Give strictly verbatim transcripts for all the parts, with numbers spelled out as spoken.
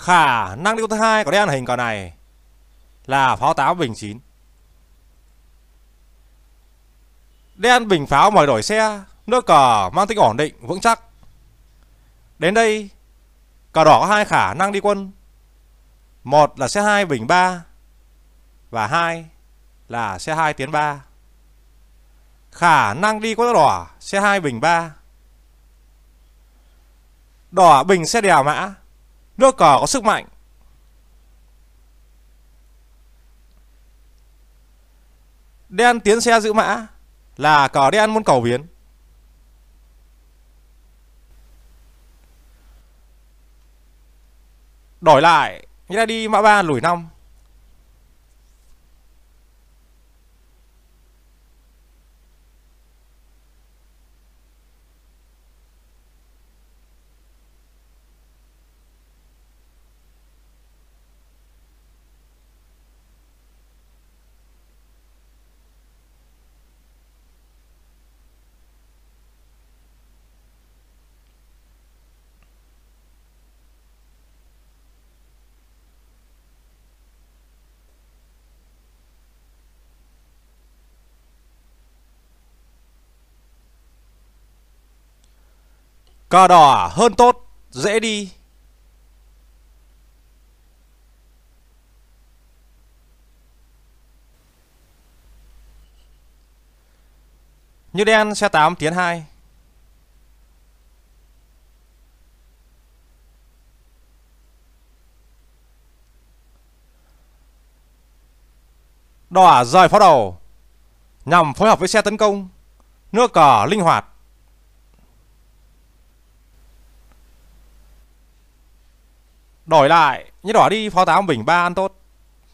Khả năng đi quân thứ hai của đen hình cờ này là pháo tám bình chín. Đen bình pháo mời đổi xe, nước cờ mang tính ổn định, vững chắc. Đến đây, cờ đỏ có hai khả năng đi quân. Một là xe hai bình ba và hai là xe hai tiến ba. Khả năng đi quân đỏ xe hai bình ba. Đỏ bình xe đèo mã, nước cờ có sức mạnh. Đen tiến xe giữ mã là cờ đen muốn cầu biến. Đổi lại, như đã đi mã ba lùi năm. Cờ đỏ hơn tốt, dễ đi. Như đen xe tám tiến hai. Đỏ rời pháo đầu nhằm phối hợp với xe tấn công, nước cờ linh hoạt. Đổi lại, như đỏ đi pháo tám bình ba ăn tốt.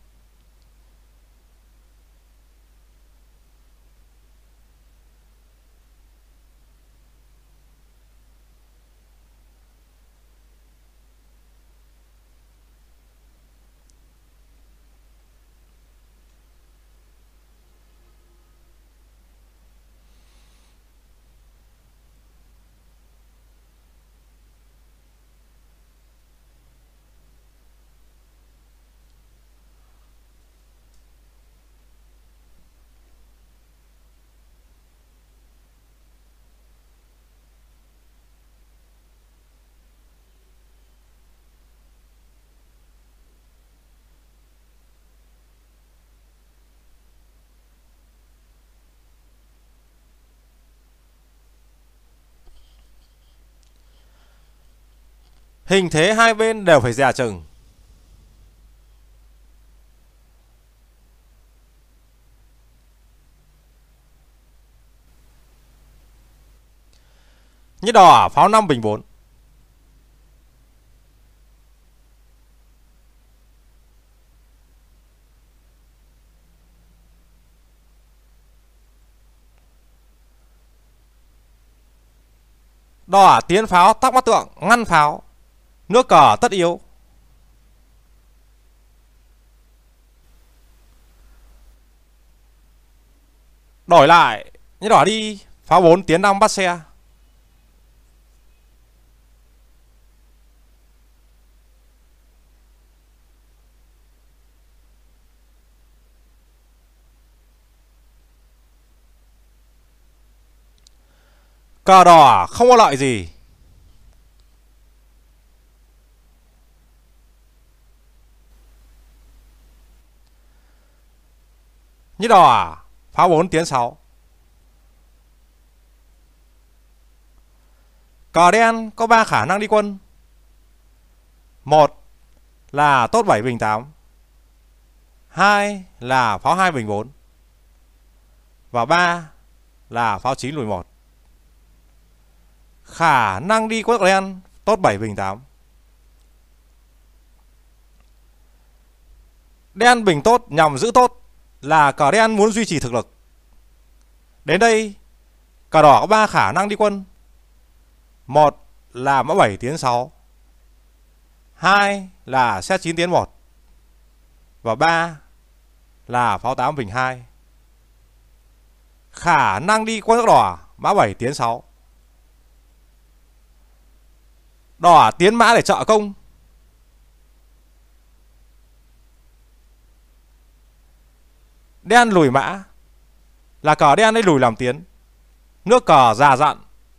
Hình thế hai bên đều phải dè chừng. Như đỏ pháo năm bình bốn. Đỏ tiến pháo tắc mắt tượng ngăn pháo, nước cờ tất yếu. Đổi lại, như đỏ đi pháo bốn tiến năm bắt xe. Cờ đỏ không có lợi gì. Như đỏ pháo bốn tiến sáu. Cờ đen có ba khả năng đi quân. Một là tốt bảy bình tám. Hai là pháo hai bình bốn. Và ba là pháo chín lùi một. Khả năng đi của đen tốt bảy bình tám. Đen bình tốt nhằm giữ tốt là cờ đen muốn duy trì thực lực. Đến đây, cờ đỏ có ba khả năng đi quân. Một là mã bảy tiến sáu. Hai là xe chín tiến một. Và ba là pháo tám bình hai. Khả năng đi quân đỏ mã bảy tiến sáu. Đỏ tiến mã để trợ công. Đen lùi mã là cờ đen ấy lùi làm tiến. Nước cờ già dặn.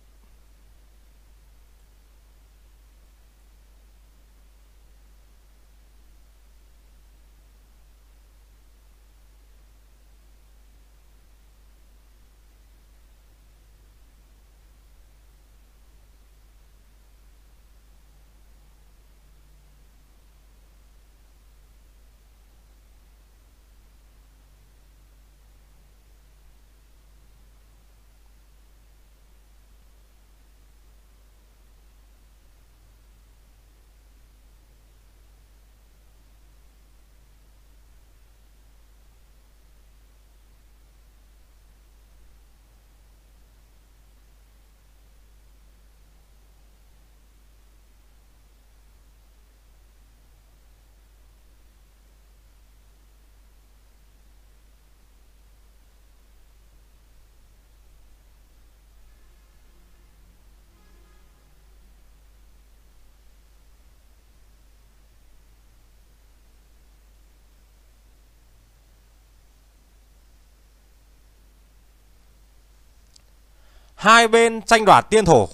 Hai bên tranh đoạt tiên thổ.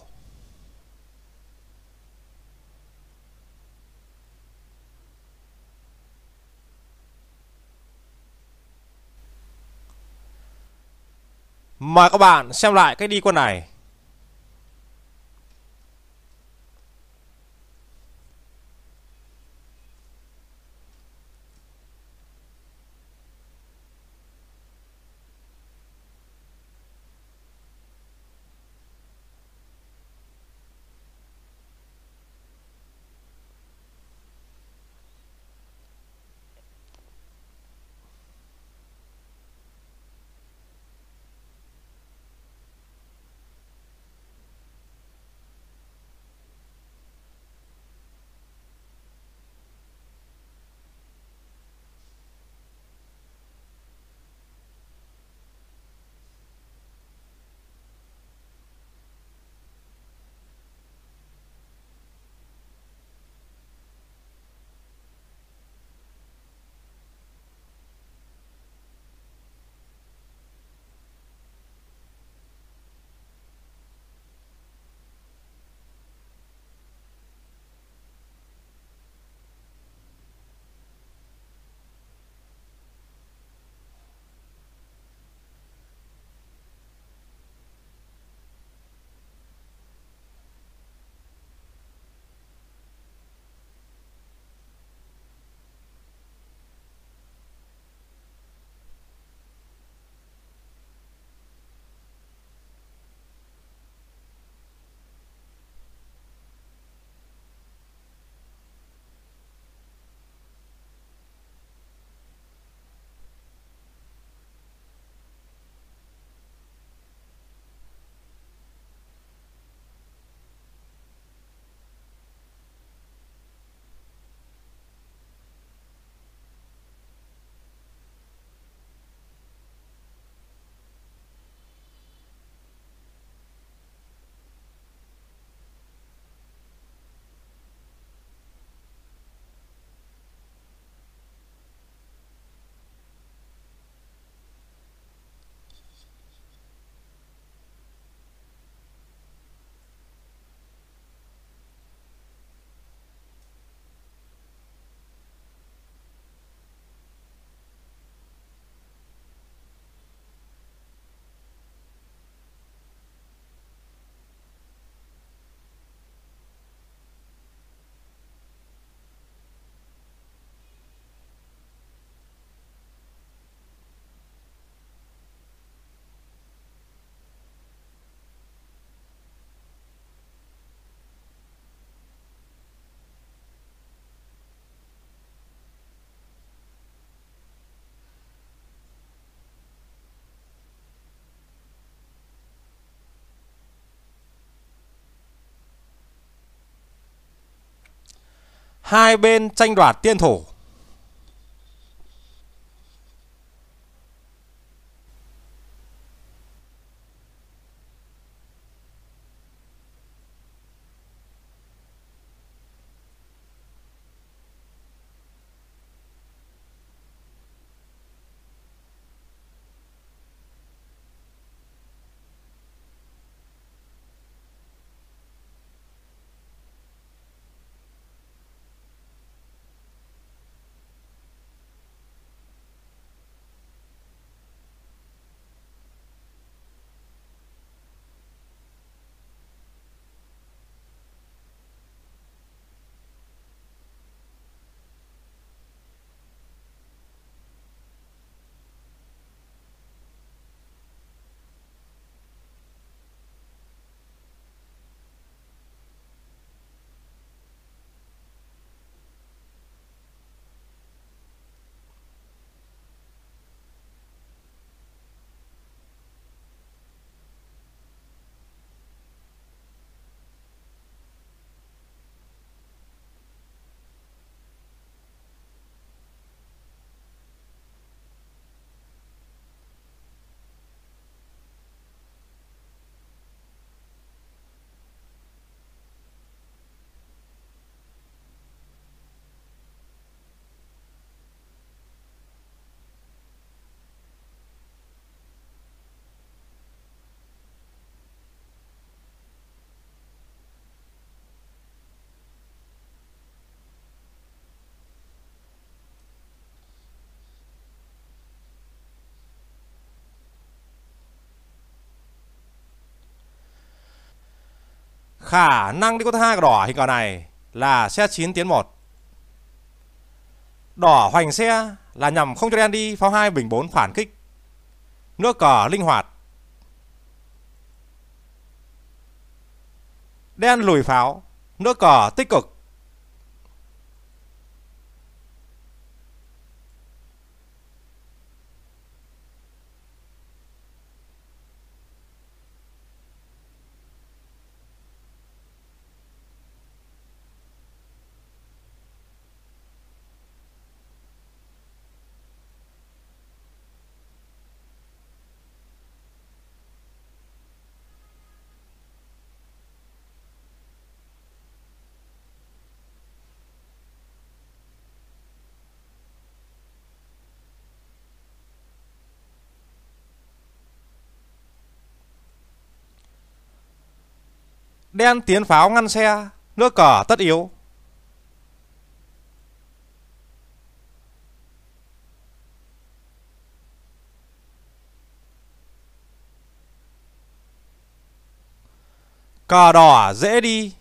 Mời các bạn xem lại cách đi quân này. Hai bên tranh đoạt tiên thổ. Khả năng đi qua thứ hai của đỏ hình cờ này là xe chín tiến một. Đỏ hoành xe là nhằm không cho đen đi pháo hai bình bốn phản kích. Nước cờ linh hoạt. Đen lùi pháo, nước cờ tích cực. Đen tiến pháo ngăn xe, nước cờ tất yếu. Cờ đỏ dễ đi.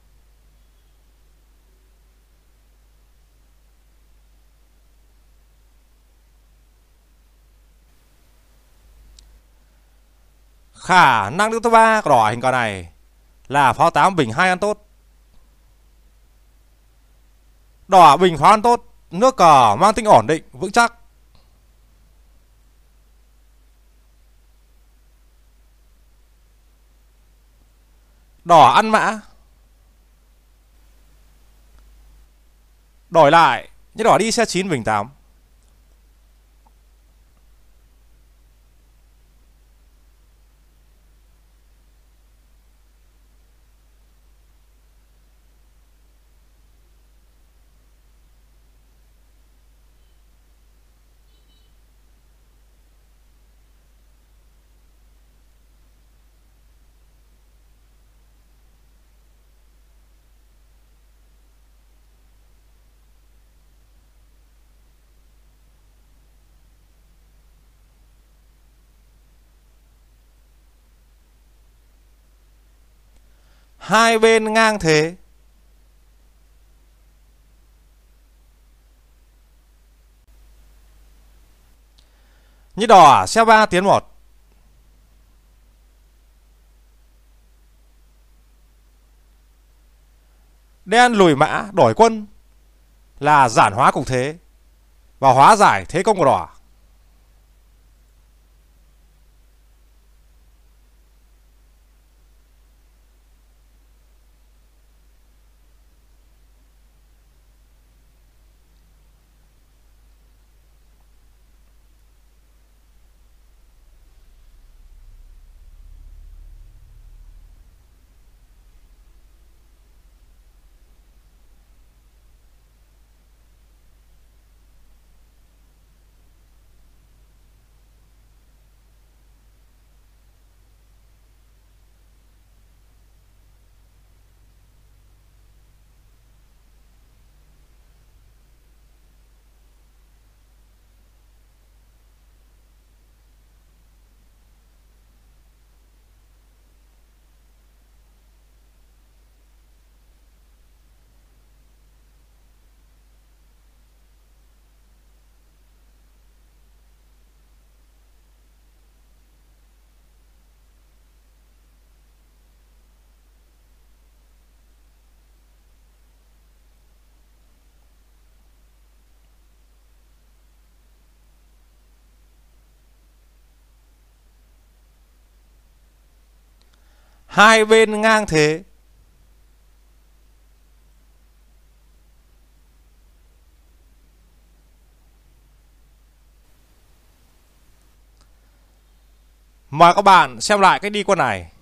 Khả năng đứng thứ ba của đỏ hình cờ này là pháo tám bình hai ăn tốt. Đỏ bình pháo ăn tốt, nước cờ mang tính ổn định, vững chắc. Đỏ ăn mã. Đổi lại, như đỏ đi xe chín bình tám. Hai bên ngang thế. Như đỏ xe ba tiến một. Đen lùi mã đổi quân là giản hóa cục thế và hóa giải thế công của đỏ. Hai bên ngang thế. Mời các bạn xem lại cách đi quân này.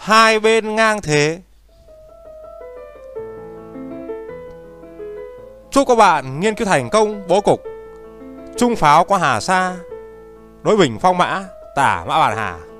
hai bên ngang thế. Chúc các bạn nghiên cứu thành công bố cục trung pháo qua Hà Sa, đối bình phong mã, tả mã bản Hà.